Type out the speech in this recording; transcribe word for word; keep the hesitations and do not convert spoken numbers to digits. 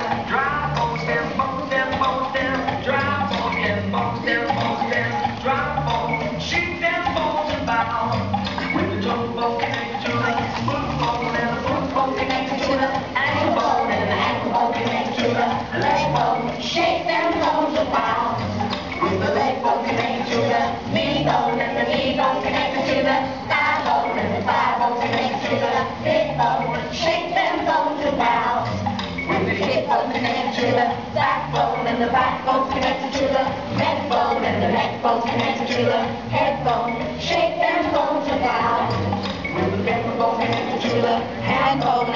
them, dry bones, them bones, them bones, them dry bones, them bones, them bones, them dry bones. Shake them bones about. With the toe bone connected to the foot bone and the foot bone connected to the ankle bone and the ankle bone connected to the leg bone. Shake them bones about. With the leg bone connected to the knee bone and the knee bone connected to the thigh bone and the thigh bone connected to the hip bone. Shake them bones about. With the hip bone connected to the backbone and the backbone connected to the neck bone and the neck bone connected to the head bone. Shake them bones about. With the femur bone connected to the hand bone